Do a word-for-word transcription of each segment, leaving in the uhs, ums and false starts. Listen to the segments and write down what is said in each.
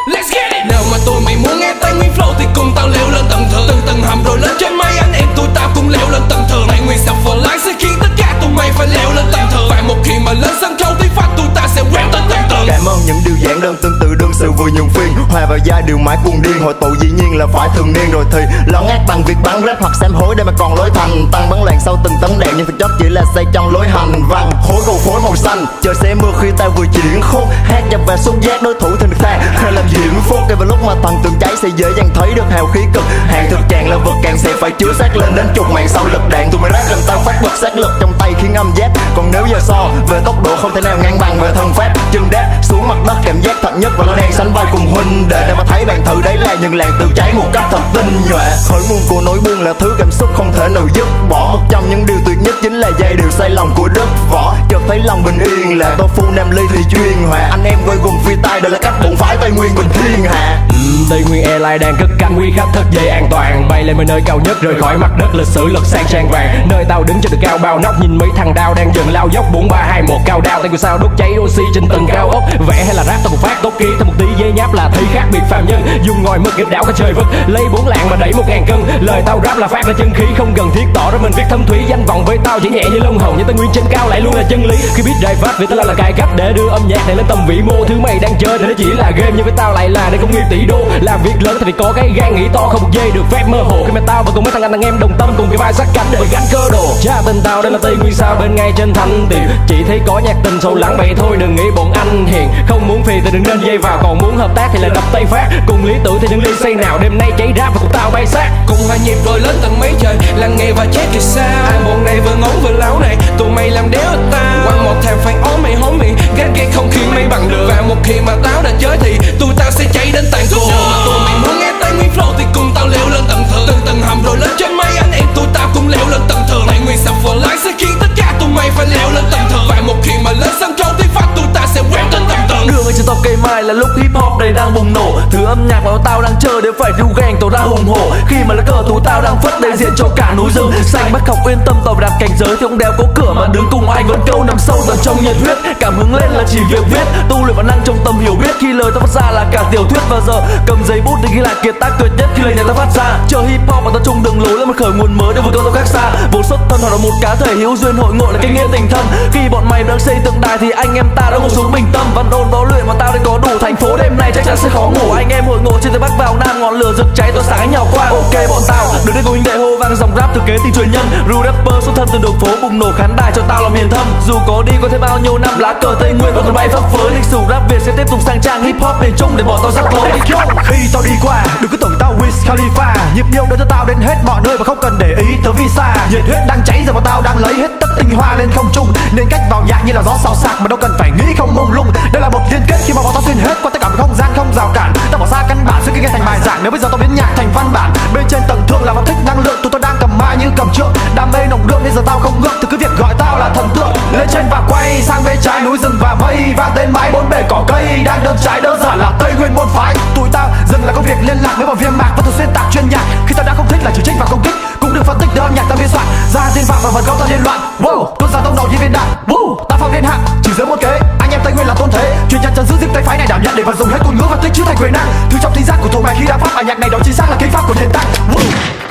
Let's get it. Nào mà tụi mày muốn nghe Tây Nguyên flow thì cùng tao leo lên tầng thượng. Từng tầng hầm rồi lên trên mây, anh em tụi tao cùng leo lên tầng thượng. Tây Nguyên sắp for life sẽ khiến tất cả tụi mày phải leo lên tầng thượng. Và một khi mà lên sân khấu thì phát tụi ta sẽ quét tới tầng thượng. Cảm ơn những điều giản đơn tương tự đương sự vừa nhường phiên. Hòa vào giai điệu mãi cuồng điên, hội tụ dĩ nhiên là phải thường niên. Rồi thì lon ác bằng việc bắn rap hoặc sám hối để mà còn lối thành. Tăng bắn làng sau từng tấn đạn nhưng thực chất chỉ là xây trong lối hành văn. Khối cầu phối màu xanh, trời sẽ mưa khi ta vừa chuyển khúc. Hát nhập và xúc giác đối thủ thình thang hay làm diễn phúc. Cái vào lúc mà thần tượng cháy sẽ dễ dàng thấy được hào khí cực. Hàng thực trạng là vật càng sẽ phải chứa xác lên đến chục mạng sau lực đạn. Tụi mày rap làm tao phát bật sát lực trong tay khiến âm giáp. Còn nếu giờ so về tốc độ không thể nào ngang bằng về thân pháp. Chân đáp xuống mặt đất cảm giác thật nhất và nó đang sánh vai cùng huynh đệ. Để mà thấy bạn thử đấy là những làng tự cháy một cách thật tinh nhuệ. Khởi nguồn của nỗi buồn là thứ cảm xúc không thể nào dứt bỏ. Một trong những điều tuyệt nhất chính là giai điệu say lòng của Đức Võ. Chợt thấy lòng bình yên là tô phu Nam Ly thì chuyên hòa. Anh em quay gồm phi tay đây là cách bổn phái Tây Nguyên bình thiên hạ. uhm, Tây Nguyên Airlines đang cất cánh quý khách thức dây an toàn, bay lên nơi cao nhất rời khỏi mặt đất lịch sử lật sang trang vàng. Nơi tao đứng trên được cao bao nóc nhìn mấy thằng đao đang dần lao dốc. Bốn ba hai một cao đao tay của sao đốt cháy oxy trên từng cao ốc. Vẽ hay là rap tao một phát tốt ký thêm một tí giấy nháp là thấy khác biệt phàm nhân. Dùng ngòi mực nghịch đảo cả trời vực lấy bốn lạng mà đẩy một ngàn cân. Lời tao rap là phát ra chân khí không cần thiết tỏ ra mình viết thâm thúy. Danh vọng với tao chỉ nhẹ như lông hồng nhưng Tây Nguyên trên cao lại luôn là chân lý. Khi biết drive phát vì tao là cải cách để đưa âm nhạc này lên tầm vĩ mô. Thứ mày đang chơi thì nó chỉ là game nhưng với tao lại là để công nghiệp tỷ đô. Làm việc lớn thì phải có cái gan nghĩ to không một giây được phép mơ hồ. Khi mà tao và cùng mấy thằng anh thằng em đồng tâm cùng cái vai sát cánh để gánh cơ đồ. Cha tên tao đây là Tây Nguyên sao bên ngay trên thanh tiền. Chỉ thấy có nhạc tình sâu lắng vậy thôi đừng nghĩ bọn anh hiền. Không muốn phiền thì đừng nên dây vào, còn muốn hợp tác thì là đập tay phát. Cùng lý tưởng thì đừng ly xây nào đêm nay cháy rap và cùng tao bay sát. Cùng hòa nhịp rồi lên tầng mấy trời làng nghề và chết thì sao. Hai bọn này vừa ngóng vừa láo này tụi mày làm đéo tao. Qua một thằng phải ốm mày hóm miệng gắt ghét không khi mày bằng được. Và một khi mà tao đã chơi thì tụi tao sẽ cháy đến tàn cuộc. Tụi mày muốn nghe Tây Nguyên flow thì cùng tao leo lên tầng thượng. Từng tầng hầm rồi lên trên mây anh em tụi tao cùng leo lên tầng thượng. Tây Nguyên sắp for life sẽ khiến tất cả tụi mày phải leo lên tầng thượng. Và một khi mà lên sân khấu thì phát tụi ta sẽ quét đến tầng thượng. Đường ở trên tóc cây mai là lúc hip hop đây đang bùng nổ. Thứ âm nhạc mà tao đang chờ để phải ru gang tỏ ra hùng hổ. Khi mà lá cờ tụi tao đang phất đại diện cho cả núi rừng xanh. Bác học yên tâm tao đặt cảnh giới thì không đeo có cửa mà đứng cùng anh vẫn câu nằm sâu tận trong nhiệt huyết. Cảm hứng lên là chỉ việc viết tu luyện bản năng trong tâm hiểu biết. Khi lời tao phát ra là cả tiểu thuyết và giờ cầm giấy bút để ghi lại kiệt tác tuyệt nhất khi lời nhạc tao phát ra. Chờ hip hop mà tao chung đường lối lên một khởi nguồn mới để vượt qua tao khác xa. Vô xuất thân hoặc là một cá thể hữu duyên hội ngộ là cái nghĩa tình thân. Khi bọn mày đang xây tượng đài thì anh em ta đã ngồi xuống bình tâm. Văn ôn đó luyện mà tao đã có đủ thành phố đêm nay chắc chắn sẽ khó ngủ. Anh em hội ngộ trên tây bắc vào nam ngọn lửa rực cháy tỏa sáng ánh hào quang. Ok bọn tao đứng đây cùng huynh đệ hô vang dòng rap từ kế tình truyền nhân. Ru rapper xuất thân từ đường phố bùng nổ khán đài cho tao làm hiền thâm. Dù có đi có thêm bao nhiêu năm lá cờ Tây Nguyên vẫn còn bay phấp phới. Lịch sử rap Việt sẽ tiếp tục sang trang hip hop miền Trung để bọn tao rắc lối. Khi tao đi qua đừng cứ tưởng tao Wiz Khalifa. Nhịp điệu đưa cho tao đến hết mọi nơi mà không cần để ý tới visa. Nhiệt huyết đang cháy giờ mà tao đang lấy hết tất tinh hoa lên không trung. Nên cách vào nhạc như là gió xào xạc mà đâu cần phải nghĩ không mông lung. Đây là một liên kết khi mà bọn tao xuyên hết qua tất cả không gian không rào cản. Tao bỏ xa căn bản sẽ nghe thành bài giảng. Nếu bây giờ tao biến nhạc thành văn bản bên trên tầng thượng là vào thích năng lượng. Tụi tao đang cầm mai như cầm trượng đam mê nồng đượm nên giờ tao không ngượng từ cứ việc gọi tao là thần tượng. Lên trên và quay sang bên trái núi rừng và mây vang tên mãi bốn bề cỏ cây đang đơm trái đơn giản là Tây Nguyên môn phái. Tụi tao dừng là công việc liên lạc với bọn viêm mạc và thường xuyên tạc chuyên nhạc. Khi tao đã không thích là chỉ trích và công kích cũng được phân tích đơn nhạc tao biên soạn ra tiên phạm và vật gốc tao liên loạn. Wow, cơn gió tông đầu như viên đạn. Wow, tao phong thiên hạ chỉ dưới một kế. Anh em Tây Nguyên là tôn thế truyền nhận chân giữ riêng Tây phái này đảm nhận để vật dùng hết ngôn ngữ và tích chữ thành quyền năng. Thứ trong thính giác của tụi mày khi đã phát bài nhạc này đó chính xác là kinh pháp của thiên tăng. Wow.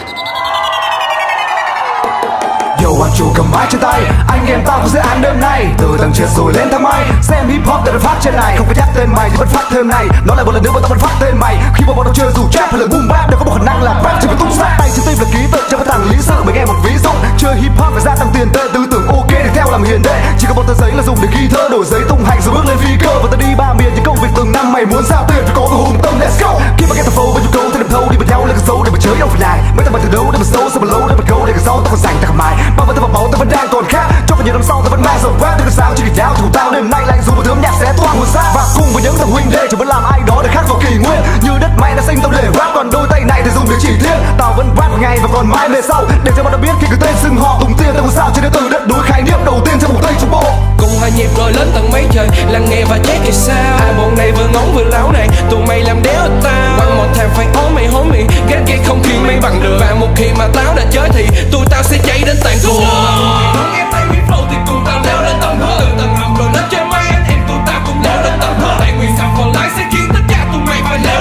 Yo, anh chủ cầm mic trên tay, anh em tao có dự án đêm nay. Từ tầng trệt rồi lên thang máy, xem hip hop đã được phát trên này. Không phải nhắc tên mày thì vẫn phát thêm này. Nói lại một lần nữa bọn tao vẫn phát tên mày. Khi mà bọn tao chơi dù trap hay là boom bap đều có một khả năng là rap chỉ phải tung ra. Tay trên tim là ký tự cho các thằng lý sự mới nghe một ví dụ. Chơi hip hop phải gia tăng tiền tệ, tư tưởng ok để theo làm hiền đệ. Chỉ có một tờ giấy là dùng để ghi thơ, đổi giấy tung hành rồi bước lên phi cơ. Và tao đi ba miền những công việc từng năm mày muốn giao tiền phải có cái hùng tâm. Let's go. Khi mà nghe tao flow với nhu cầu theo đầm thâu đi mà theo lên cái dấu để mà chơi đâu phải lại. Mấy thằng mày từ đâu để mà xấu sao mà lâu để mà câu để cái dấu tao còn dành tao còn mài. Bao nhiêu tao vào máu tao vẫn đang còn khác. Cho vào nhiều năm sau tao vẫn mang dòng rap từ sao chỉ để đao thủ tao đêm nay lạnh dù một thứ âm nhạc sẽ toang một sát. Và cùng với những thằng huynh đệ chỉ muốn làm ai đó để khác vào kỷ nguyên. Như đất mày đã sinh tao để rap còn đôi tay này thì dùng để chỉ thiên. Tao vẫn rap ngày và còn mãi về sau để cho bọn tao biết khi cái tên xưng họ tùng tiên tao sao trên từ đất núi khái niệm đầu tiên trong một tây trung bộ. Cùng hòa nhịp rồi lên tầng mấy trời làng nghề và chết thì sao. Hai bọn này vừa ngóng vừa láo này tụi mày làm đéo tao. Quăng một thằng phải ốm mày hóm miệng ghét ghét không khi mày bằng được. Và một khi mà tao đã chơi thì tụi tao sẽ cháy đến tàn cuộc. Nghe Tây Nguyên flow thì cùng tao leo lên tầng thượng. Từ tầng hầm rồi lên trên mây anh em tụi tao cùng leo lên tầng thượng. Tây Nguyên sắp for life sẽ khiến tất cả tụi mày phải leo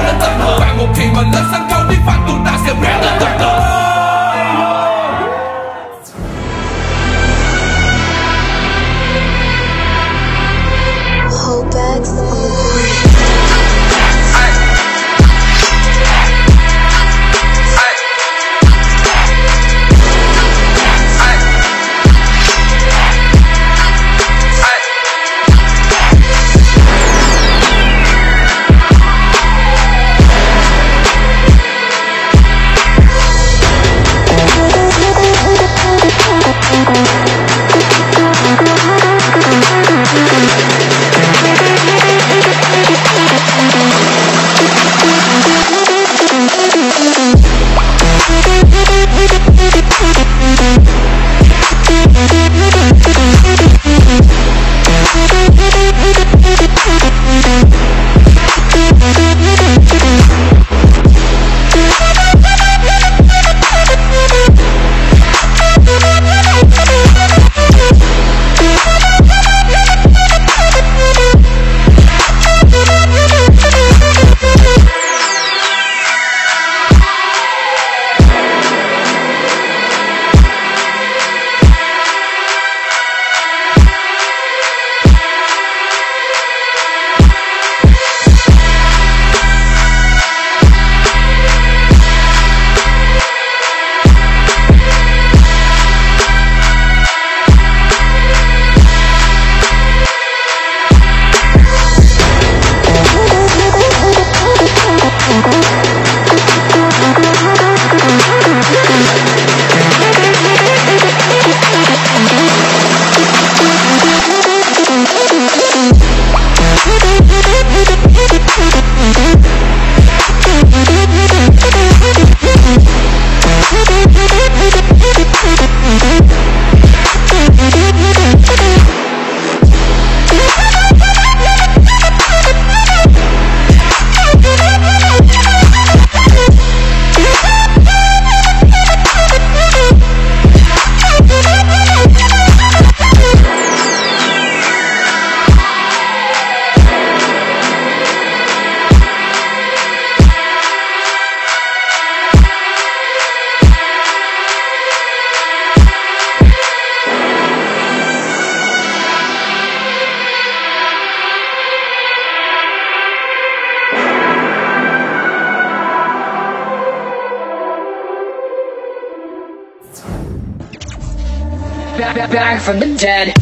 back from the dead.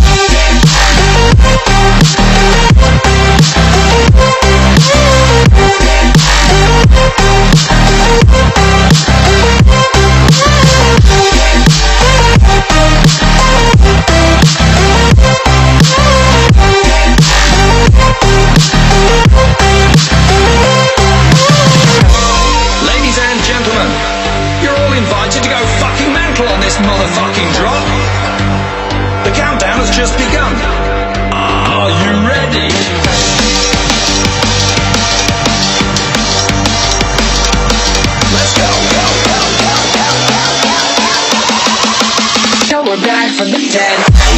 Ladies and gentlemen, you're all invited to go fucking mental on this motherfucking drop. The countdown has just begun. Are you ready? Let's go, go, go, go, go, go. Now we're back from the dead.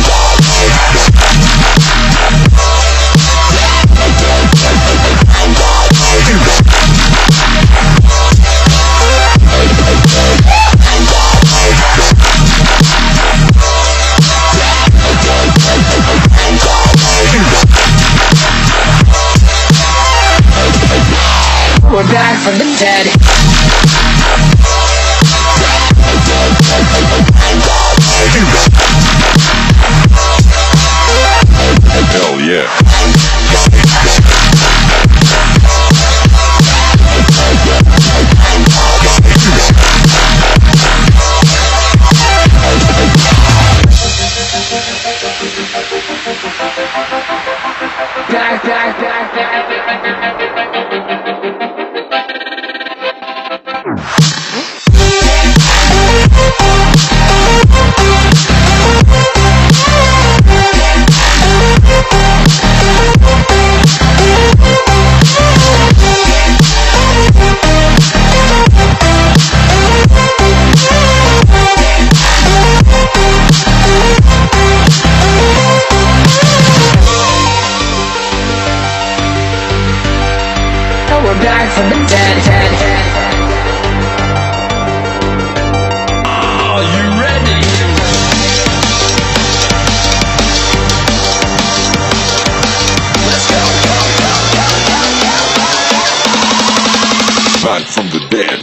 We're back from the dead. Hell yeah. Back, back, back, back, back. We're back from the dead, dead, dead. Are you ready? Let's go, go, go, go, go, go. Back from the dead.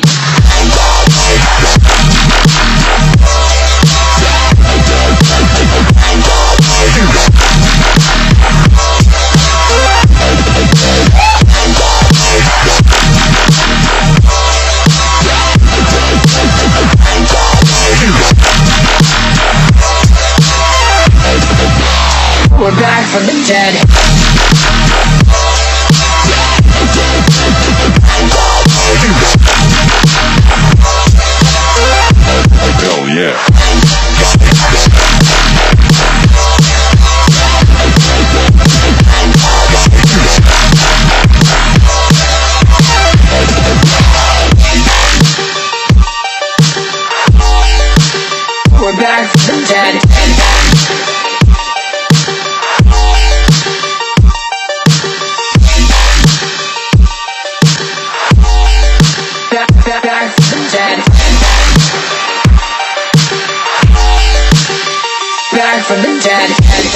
We're back from the dead. Hell yeah. We're back from the dead. Back, back, back from the dead. Back from the dead.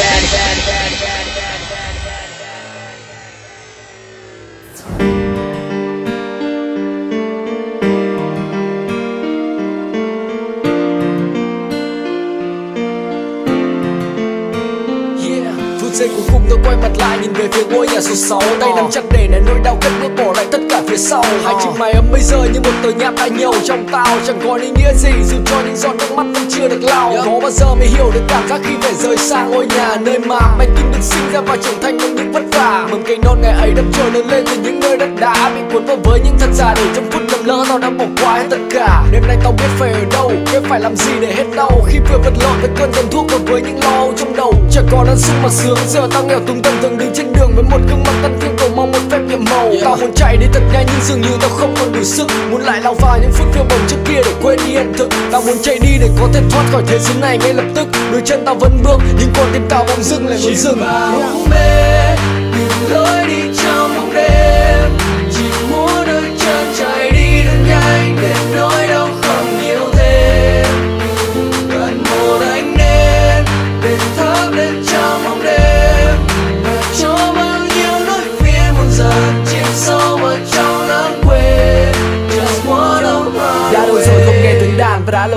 Giây cuối cùng tôi quay mặt lại nhìn về phía ngôi nhà số sáu. Tay nắm chặt để nén nỗi đau cất bước bỏ lại tất cả phía sau. Hai chiếc mái ấm bây giờ như một tờ nháp đã nhiều trong tao, chẳng còn ý nghĩa gì dù cho những giọt nước mắt vẫn chưa được lau. Có bao giờ mới hiểu được cảm giác khi phải rời xa ngôi nhà nơi mà mày tin được sinh ra và trưởng thành bằng những vất vả. Mầm cây non ngày ấy đâm chồi lớn lên từ những nơi đất đá, bị cuốn vào với những thật giả để trong phút lầm lỡ tao đã bỏ qua hết tất cả. Đêm nay tao biết phải ở đâu, biết phải làm gì để hết đau khi vừa vật lộn với cơn giận thuốc và với những lo âu trong đầu. Chẳng còn ăn sung mà sướng, giờ tao nghèo túng tầm thường đứng trên đường với một gương mặt tân thương cầu mong một phép nhiệm màu. Yeah. Tao muốn chạy đi thật nhanh nhưng dường như tao không còn đủ sức, muốn lại lao vào những phút phiêu bồng trước kia để quên đi hiện thực. Tao muốn chạy đi để có thể thoát khỏi thế giới này ngay lập tức. Đôi chân tao vẫn bước nhưng con tim tao bỗng dưng lại muốn dừng. Bóng mê tìm lối đi trong bóng đêm, chỉ muốn đôi chân chạy đi thật nhanh để nỗi đau không nhiều thêm. Cần một ánh nến để thắp lên trong bóng đêm và cho bao nhiêu nỗi phiền muộn dần chìm sâu vào trong lãng quên. Just wanna run. Đã lâu rồi không nghe tiếng đàn và đã lâu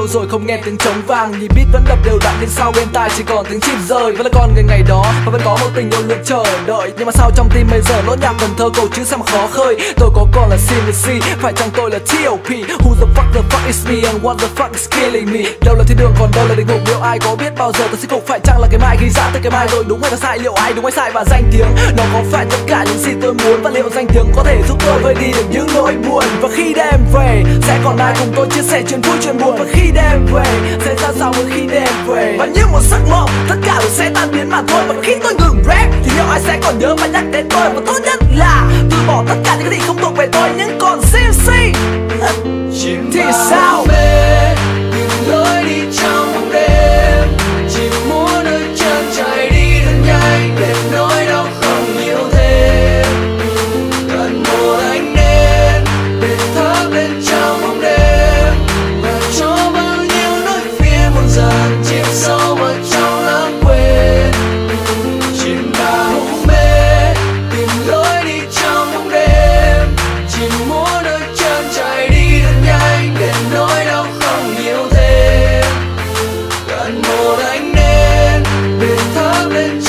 lâu rồi không nghe tiếng trống vang, nhịp beat vẫn đập đều đặn đến sau bên tai chỉ còn tiếng chim rơi. Vẫn là con người ngày đó và vẫn có một tình yêu luôn chờ đợi, nhưng mà sao trong tim bây giờ nốt nhạc cần thơ cầu chữ sao mà khó khơi. Tôi có còn là xê xê, phải chăng tôi là tê ô pê? Who the fuck the fuck is me and what the fuck is killing me? Đâu là thiên đường còn đâu là địa ngục, liệu ai có biết bao giờ tôi sẽ cục? Phải chăng là cái mai ghi ra tới cái mai rồi đúng hay là sai? Liệu ai đúng hay sai? Và danh tiếng nó có phải tất cả những gì tôi muốn? Và liệu danh tiếng có thể giúp tôi vơi đi được những nỗi buồn? Và khi đêm về sẽ còn ai cùng tôi chia sẻ chuyện vui chuyện buồn? Và khi đêm về sẽ ra sao khi đêm về? Và như một giấc mộng tất cả rồi sẽ tan biến mà thôi. Và khi tôi ngừng rap thì liệu ai sẽ còn nhớ và nhắc đến tôi? Và tốt nhất là từ bỏ tất cả những cái gì không thuộc về tôi. Nhưng còn xê xê thì sao? Tìm lối đi trong bóng đêm, chỉ muốn đôi chân chạy đi thật nhanh để nỗi đau không nhiều thêm. Cần một ánh nến để thắp lên trong bóng đêm và cho bao nhiêu nỗi phiền muộn dần chìm sâu vào trong lãng quên. Chìm vào hôn mê, tìm lối đi trong bóng đêm, chỉ muốn đôi chân chạy đi thật nhanh để nỗi đau không nhiều thêm. Cần một ánh nến để thắp lên